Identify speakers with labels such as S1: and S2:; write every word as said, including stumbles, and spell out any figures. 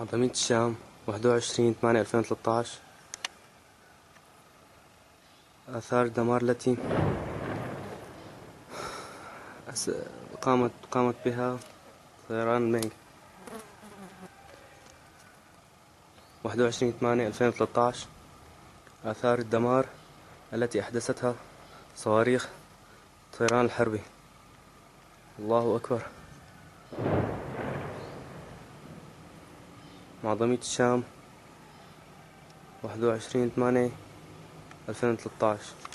S1: معظمية الشام واحد وعشرين ثمانية ألفين وثلاثة عشر. آثار الدمار التي قامت قامت بها طيران الميج. واحد وعشرين ثمانية ألفين وثلاثة عشر. آثار الدمار التي أحدثتها صواريخ الطيران الحربي. الله أكبر. معظمية الشام واحد وعشرين ثمانية ألفين وثلاثة عشر.